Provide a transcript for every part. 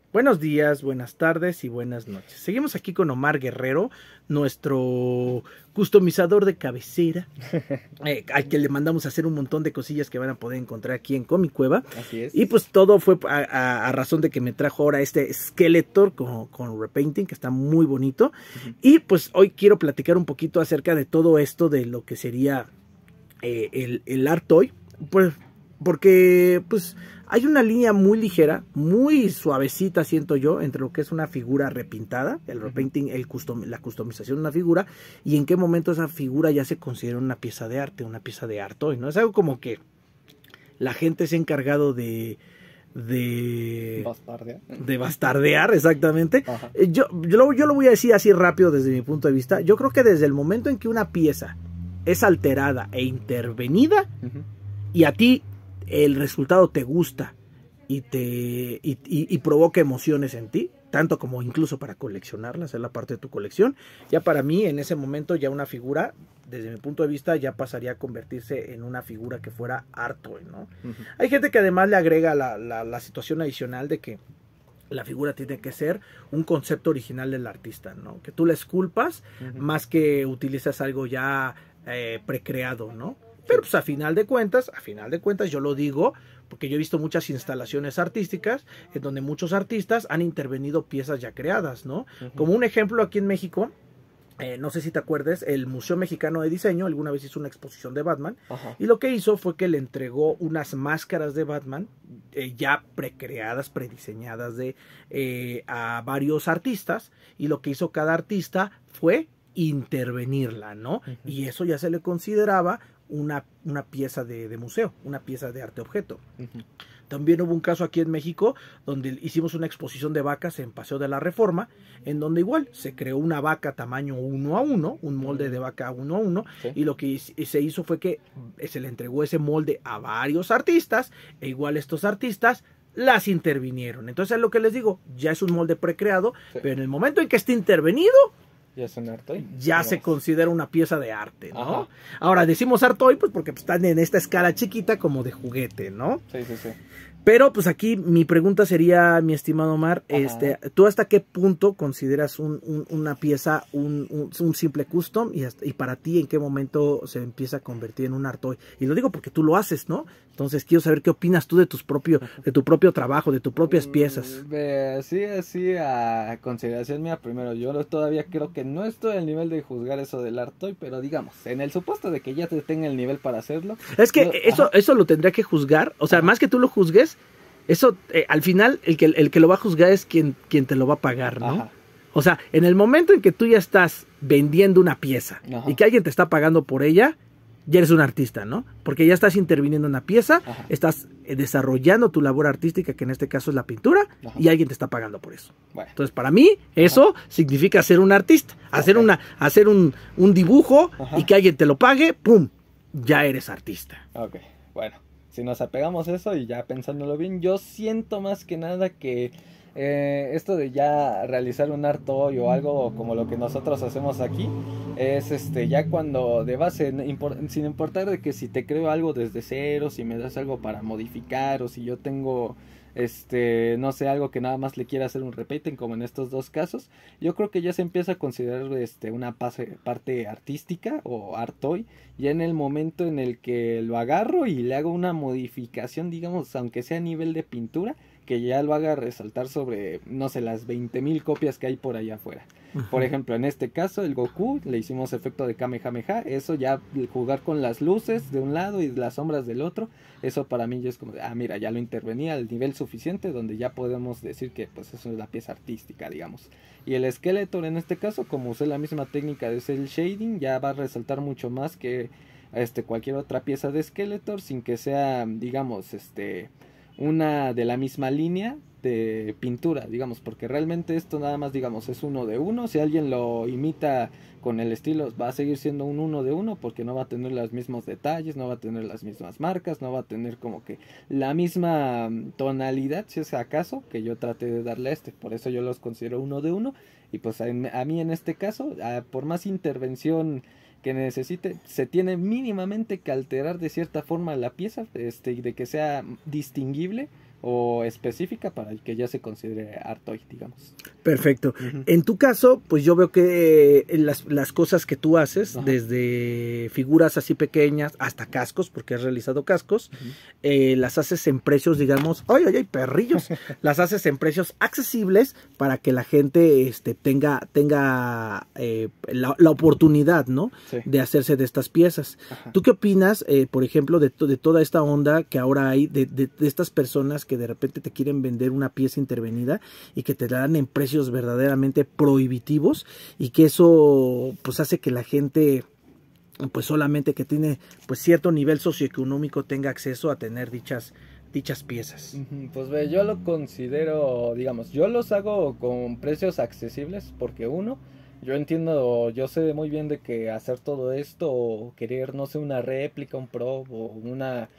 Buenos días, buenas tardes y buenas noches. Seguimos aquí con Omar Guerrero, nuestro customizador de cabecera, al que le mandamos a hacer un montón de cosillas que van a poder encontrar aquí en Comic Cueva. Así es. Y pues todo fue a razón de que me trajo ahora este Skeletor con repainting, que está muy bonito. Y pues hoy quiero platicar un poquito acerca de todo esto, de lo que sería el Art Toy. Pues porque pues hay una línea muy ligera, muy suavecita, siento yo, entre lo que es una figura repintada, el repainting, la customización de una figura, y en qué momento esa figura ya se considera una pieza de arte, una pieza de art toy, ¿no? Es algo como que la gente se ha encargado de bastardear, exactamente. Yo lo voy a decir así rápido desde mi punto de vista. Yo creo que desde el momento en que una pieza es alterada e intervenida, y a ti el resultado te gusta y provoca emociones en ti, tanto como incluso para coleccionarla, hacer la parte de tu colección, ya para mí en ese momento ya una figura, desde mi punto de vista, ya pasaría a convertirse en una figura que fuera art toy, ¿no? Hay gente que además le agrega la situación adicional de que la figura tiene que ser un concepto original del artista, ¿no? Que tú la esculpas más que utilizas algo ya precreado, ¿no? Pero pues a final de cuentas yo lo digo porque yo he visto muchas instalaciones artísticas en donde muchos artistas han intervenido piezas ya creadas, ¿no? Como un ejemplo aquí en México, no sé si te acuerdes, el Museo Mexicano de Diseño alguna vez hizo una exposición de Batman, y lo que hizo fue que le entregó unas máscaras de Batman ya precreadas, prediseñadas a varios artistas, y lo que hizo cada artista fue intervenirla, ¿no? Y eso ya se le consideraba una pieza de museo, una pieza de arte objeto. También hubo un caso aquí en México donde hicimos una exposición de vacas en Paseo de la Reforma, en donde igual se creó una vaca tamaño 1:1, un molde de vaca 1:1, y lo que se hizo fue que se le entregó ese molde a varios artistas, e igual estos artistas las intervinieron. Entonces es lo que les digo, ya es un molde precreado, pero en el momento en que esté intervenido, ya es un art toy. Ya se considera una pieza de arte, ¿no? Ahora decimos art toy pues porque están en esta escala chiquita como de juguete, ¿no? Sí. Pero pues aquí mi pregunta sería, mi estimado Omar, ¿tú hasta qué punto consideras una pieza un simple custom, y para ti en qué momento se empieza a convertir en un art toy? Y lo digo porque tú lo haces, ¿no? Entonces quiero saber qué opinas tú de tu propio trabajo, de tus propias piezas. Sí, a consideración mía, primero, yo todavía creo que no estoy al nivel de juzgar eso del art toy, pero digamos, en el supuesto de que ya te tenga el nivel para hacerlo. Es que eso lo tendría que juzgar, o sea, más que tú lo juzgues, eso al final el que lo va a juzgar es quien te lo va a pagar, ¿no? O sea, en el momento en que tú ya estás vendiendo una pieza y que alguien te está pagando por ella, ya eres un artista, ¿no? Porque ya estás interviniendo en una pieza, estás desarrollando tu labor artística, que en este caso es la pintura, y alguien te está pagando por eso. Bueno. Entonces, para mí, eso significa ser un artista, hacer un dibujo y que alguien te lo pague, ¡pum! Ya eres artista. Ok, bueno, si nos apegamos a eso y ya pensándolo bien, yo siento más que nada que esto de ya realizar un art toy o algo como lo que nosotros hacemos aquí es ya cuando de base, sin importar de que si te creo algo desde cero, si me das algo para modificar, o si yo tengo no sé, algo que nada más le quiera hacer un repainting, como en estos dos casos, yo creo que ya se empieza a considerar una parte artística o art toy, ya en el momento en el que lo agarro y le hago una modificación, digamos, aunque sea a nivel de pintura, que ya lo haga resaltar sobre, no sé, las 20,000 copias que hay por allá afuera. Por ejemplo, en este caso, el Goku, le hicimos efecto de Kamehameha, eso ya, jugar con las luces de un lado y las sombras del otro, eso para mí ya es como, mira, ya lo intervenía al nivel suficiente donde ya podemos decir que pues eso es la pieza artística, digamos. Y el Skeletor en este caso, como usé la misma técnica de cel shading, ya va a resaltar mucho más que cualquier otra pieza de Skeletor, sin que sea, digamos, una de la misma línea de pintura, digamos, porque realmente esto nada más, digamos, es 1:1. Si alguien lo imita con el estilo, va a seguir siendo un 1:1, porque no va a tener los mismos detalles, no va a tener las mismas marcas, no va a tener como que la misma tonalidad, si es acaso, que yo traté de darle a por eso yo los considero 1:1. Y pues a mí en este caso, por más intervención que necesite, se tiene mínimamente que alterar de cierta forma la pieza, y de que sea distinguible o específica para el que ya se considere art toy, digamos. Perfecto. En tu caso, pues yo veo que las cosas que tú haces, desde figuras así pequeñas hasta cascos, porque has realizado cascos, las haces en precios, digamos, ¡ay, perrillos! Las haces en precios accesibles para que la gente tenga la oportunidad, ¿no? Sí. De hacerse de estas piezas. ¿Tú qué opinas, por ejemplo, de toda esta onda que ahora hay de estas personas que de repente te quieren vender una pieza intervenida y que te la dan en precios verdaderamente prohibitivos, y que eso pues hace que la gente pues solamente que tiene pues cierto nivel socioeconómico tenga acceso a tener dichas piezas? Pues ve, yo lo considero, digamos, yo los hago con precios accesibles porque yo entiendo, yo sé muy bien de que hacer todo esto o querer, no sé, una réplica, un prop o una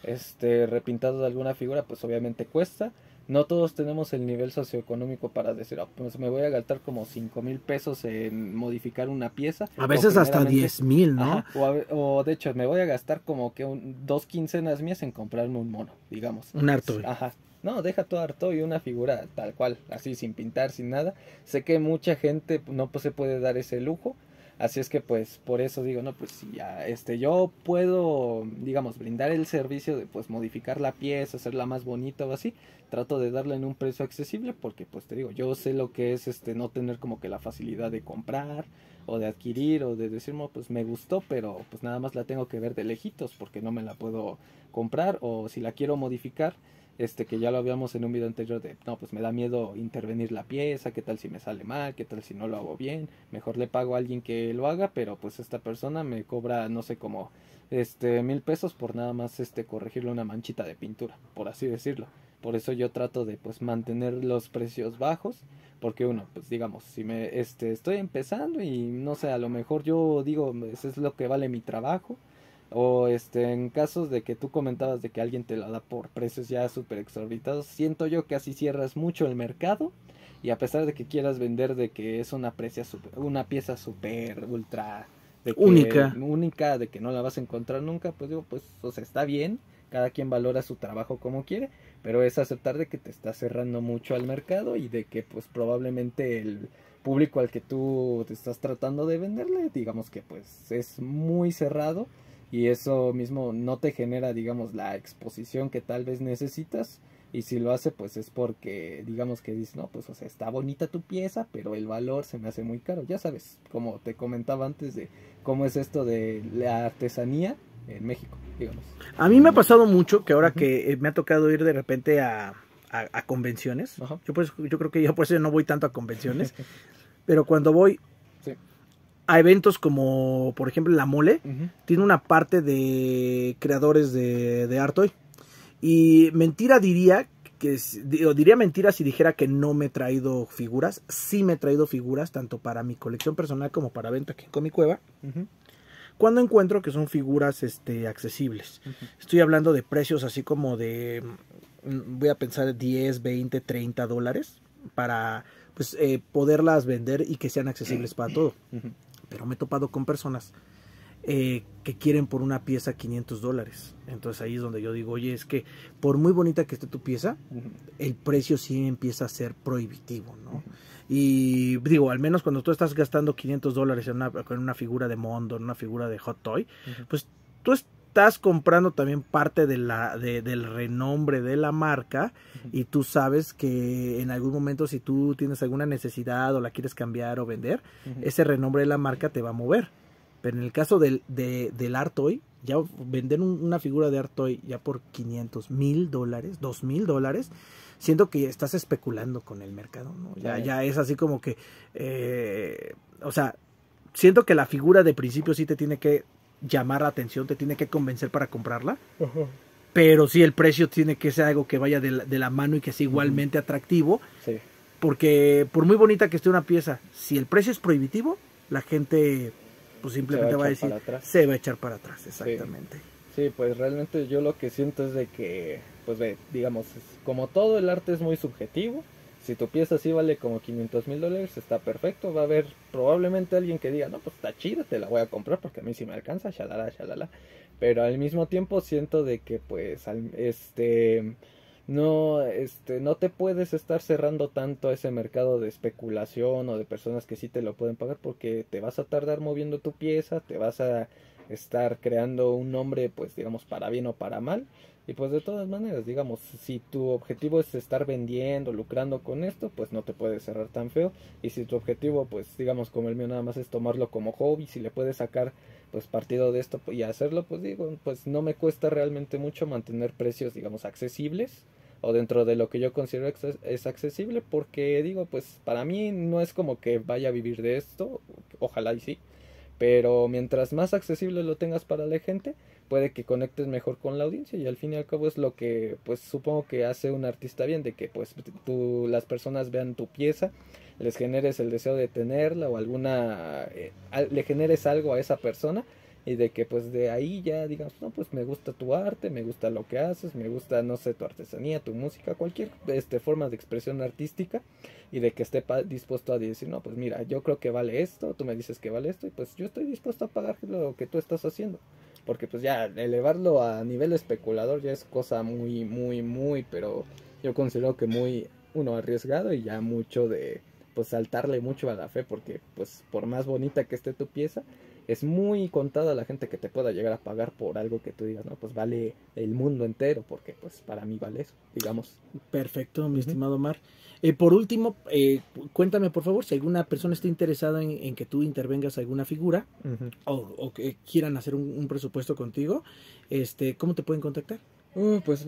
repintado de alguna figura, pues obviamente cuesta. No todos tenemos el nivel socioeconómico para decir, pues me voy a gastar como 5,000 pesos en modificar una pieza. A veces hasta 10,000, ¿no? O de hecho, me voy a gastar como que 2 quincenas mías en comprarme un mono, digamos. Un art toy. No, deja todo art toy y una figura tal cual, así sin pintar, sin nada. Sé que mucha gente no se puede dar ese lujo. Así es que pues por eso digo, no, pues si ya yo puedo, digamos, brindar el servicio de pues modificar la pieza, hacerla más bonita o así, trato de darla en un precio accesible porque pues te digo, yo sé lo que es no tener como que la facilidad de comprar o de adquirir o de decir, no, pues me gustó, pero pues nada más la tengo que ver de lejitos porque no me la puedo comprar, o si la quiero modificar, que ya lo habíamos en un video anterior de, no, pues me da miedo intervenir la pieza, qué tal si me sale mal, qué tal si no lo hago bien, mejor le pago a alguien que lo haga, pero pues esta persona me cobra, no sé, como 1,000 pesos por nada más corregirle una manchita de pintura, por así decirlo. Por eso yo trato de pues mantener los precios bajos, porque pues digamos, si me estoy empezando y no sé, a lo mejor yo digo, eso es lo que vale mi trabajo. O en casos de que tú comentabas de que alguien te la da por precios ya súper exorbitados, siento yo que así cierras mucho el mercado, y a pesar de que quieras vender de que es una pieza súper ultra única, de que no la vas a encontrar nunca, pues digo, pues o sea, está bien, cada quien valora su trabajo como quiere, pero es aceptar de que te está cerrando mucho al mercado y de que pues probablemente el público al que tú te estás tratando de venderle, digamos que pues es muy cerrado. Y eso mismo no te genera, digamos, la exposición que tal vez necesitas. Y si lo hace, pues es porque, digamos que dices, no, pues, o sea, está bonita tu pieza, pero el valor se me hace muy caro. Ya sabes, como te comentaba antes de cómo es esto de la artesanía en México, digamos. A mí me ha pasado mucho que ahora que me ha tocado ir de repente a convenciones. Yo creo que yo por eso no voy tanto a convenciones. Pero cuando voy a eventos como, por ejemplo, la Mole, tiene una parte de creadores de art toy. Y diría mentira si dijera que no me he traído figuras. Sí me he traído figuras, tanto para mi colección personal como para venta aquí en Comic Cueva. Cuando encuentro que son figuras accesibles. Estoy hablando de precios así como de, voy a pensar, 10, 20, 30 dólares para pues poderlas vender y que sean accesibles para todo. Pero me he topado con personas que quieren por una pieza 500 dólares. Entonces ahí es donde yo digo, oye, es que por muy bonita que esté tu pieza, el precio sí empieza a ser prohibitivo, ¿no? Y digo, al menos cuando tú estás gastando 500 dólares en una figura de Mondo, en una figura de Hot Toy, pues tú estás comprando también parte del renombre de la marca, y tú sabes que en algún momento, si tú tienes alguna necesidad o la quieres cambiar o vender, ese renombre de la marca te va a mover. Pero en el caso del art toy, ya vender una figura de art toy ya por 500, 1,000 dólares, 2,000 dólares, siento que estás especulando con el mercado, ¿no? Ya es así como que, o sea, siento que la figura de principio sí te tiene que llamar la atención, te tiene que convencer para comprarla, pero sí el precio tiene que ser algo que vaya de la mano y que sea igualmente atractivo, porque por muy bonita que esté una pieza, si el precio es prohibitivo, la gente pues simplemente va a decir, se va a echar para atrás, exactamente. Sí, pues realmente yo lo que siento es de que, pues digamos, como todo el arte es muy subjetivo. Si tu pieza sí vale como 500,000 dólares, está perfecto. Va a haber probablemente alguien que diga, no, pues está chida, te la voy a comprar porque a mí sí me alcanza, shalala, shalala. Pero al mismo tiempo siento de que, pues, no, no te puedes estar cerrando tanto a ese mercado de especulación o de personas que sí te lo pueden pagar, porque te vas a tardar moviendo tu pieza, te vas a estar creando un nombre, pues digamos, para bien o para mal. Y pues de todas maneras, digamos, si tu objetivo es estar vendiendo, lucrando con esto, pues no te puedes cerrar tan feo. Y si tu objetivo, pues digamos como el mío nada más es tomarlo como hobby, si le puedes sacar pues partido de esto y hacerlo, pues digo, pues no me cuesta realmente mucho mantener precios, digamos, accesibles o dentro de lo que yo considero es accesible, porque digo, pues para mí no es como que vaya a vivir de esto, ojalá y sí, pero mientras más accesible lo tengas para la gente, puede que conectes mejor con la audiencia, y al fin y al cabo es lo que pues supongo que hace un artista bien, de que pues las personas vean tu pieza, les generes el deseo de tenerla o alguna le generes algo a esa persona, y de que pues de ahí ya digamos, no, pues me gusta tu arte, me gusta lo que haces, me gusta, no sé, tu artesanía, tu música, cualquier forma de expresión artística, y de que esté dispuesto a decir, no, pues mira, yo creo que vale esto, tú me dices que vale esto, y pues yo estoy dispuesto a pagar lo que tú estás haciendo, porque pues ya elevarlo a nivel especulador ya es cosa muy, muy, muy, pero yo considero que muy, uno, arriesgado, y ya mucho de pues saltarle mucho a la fe, porque pues por más bonita que esté tu pieza, es muy contada la gente que te pueda llegar a pagar por algo que tú digas, no, pues vale el mundo entero, porque pues para mí vale eso, digamos. Perfecto, mi estimado Omar. Por último, cuéntame por favor si alguna persona está interesada en que tú intervengas alguna figura o que quieran hacer un presupuesto contigo, ¿cómo te pueden contactar? Pues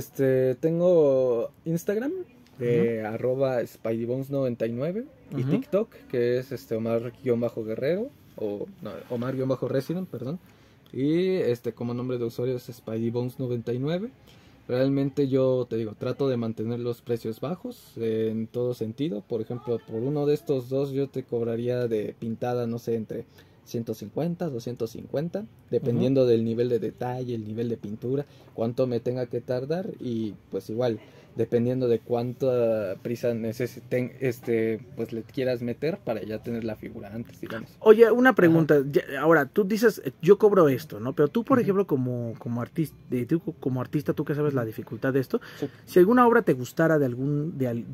tengo Instagram de @SpideyBones99 y TikTok, que es Omar-Guerrero o no, Omar-Resident, perdón, y como nombre de usuario es SpideyBones99. Realmente yo te digo, trato de mantener los precios bajos en todo sentido. Por ejemplo, por uno de estos dos yo te cobraría de pintada, no sé, entre 150, 250, dependiendo del nivel de detalle, el nivel de pintura, cuánto me tenga que tardar, y pues igual, dependiendo de cuánta prisa necesiten, pues le quieras meter para ya tener la figura antes, digamos. Oye, una pregunta. Ahora, tú dices, yo cobro esto, ¿no? Pero tú, por ejemplo, como artista, tú que sabes la dificultad de esto, sí. Si alguna obra te gustara de algún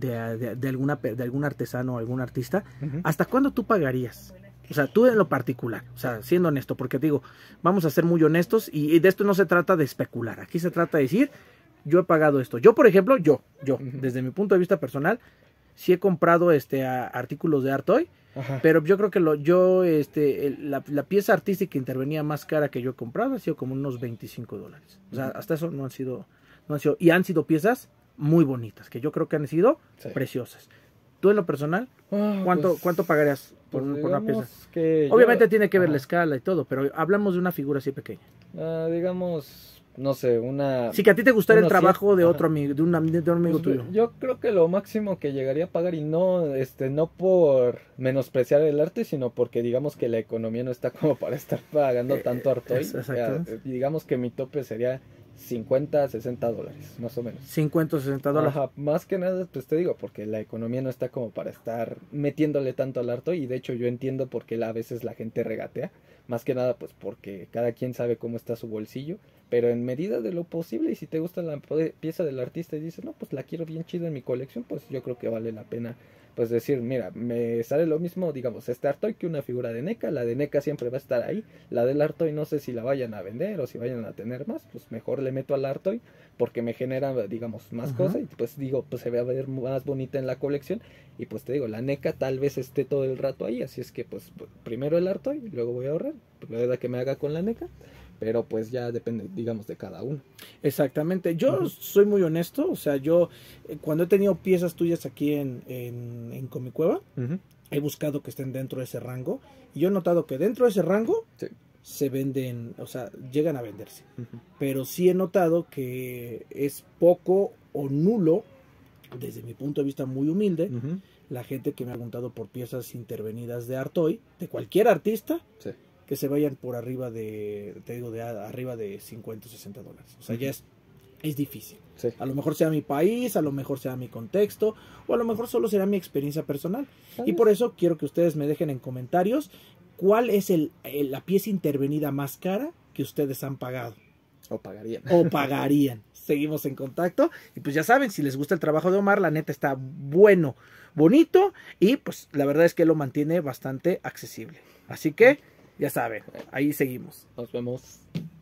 artesano o algún artista, ¿hasta cuándo tú pagarías? O sea, tú en lo particular, o sea, siendo honesto, porque te digo, vamos a ser muy honestos, y de esto no se trata de especular, aquí se trata de decir, yo he pagado esto. Yo, por ejemplo, desde mi punto de vista personal, sí he comprado artículos de Artoy, pero yo creo que la pieza artística que intervenía más cara que yo he comprado ha sido como unos $25. O sea, hasta eso no han sido, y han sido piezas muy bonitas, que yo creo que han sido preciosas. ¿Tú en lo personal, cuánto pagarías por una pieza? Obviamente tiene que ver la escala y todo, pero hablamos de una figura así pequeña. Digamos, no sé, sí, que a ti te gustara el trabajo de otro amigo, de un amigo tuyo. Yo creo que lo máximo que llegaría a pagar, y no por menospreciar el arte, sino porque digamos que la economía no está como para estar pagando tanto Artoy. Digamos que mi tope sería $50, $60, más o menos. $50, $60. Ajá, más que nada, pues te digo, porque la economía no está como para estar metiéndole tanto al arte, y de hecho yo entiendo por qué a veces la gente regatea, más que nada pues porque cada quien sabe cómo está su bolsillo, pero en medida de lo posible, y si te gusta la pieza del artista y dices, no, pues la quiero bien chida en mi colección, pues yo creo que vale la pena pues decir, mira, me sale lo mismo, digamos, Artoy que una figura de NECA. La de NECA siempre va a estar ahí, la del Artoy no sé si la vayan a vender o si vayan a tener más, pues mejor le meto al Artoy porque me genera, digamos, más cosas, y pues digo, pues se va a ver más bonita en la colección, y pues te digo, la NECA tal vez esté todo el rato ahí, así es que pues primero el Artoy, luego voy a ahorrar, luego de que me haga con la NECA, pero pues ya depende, digamos, de cada uno. Exactamente. Yo soy muy honesto, o sea, yo cuando he tenido piezas tuyas aquí en Comicueva, he buscado que estén dentro de ese rango, y yo he notado que dentro de ese rango se venden, o sea, llegan a venderse. Pero sí he notado que es poco o nulo, desde mi punto de vista muy humilde, la gente que me ha preguntado por piezas intervenidas de Artoy, de cualquier artista, que se vayan por arriba arriba de $50 o $60. O sea, ya es difícil. A lo mejor sea mi país, a lo mejor sea mi contexto, o a lo mejor solo será mi experiencia personal. Y por eso quiero que ustedes me dejen en comentarios cuál es la pieza intervenida más cara que ustedes han pagado. O pagarían. O pagarían. Seguimos en contacto. Y pues ya saben, si les gusta el trabajo de Omar, la neta está bueno, bonito. Y pues la verdad es que lo mantiene bastante accesible. Así que, ya saben, ahí seguimos. Nos vemos.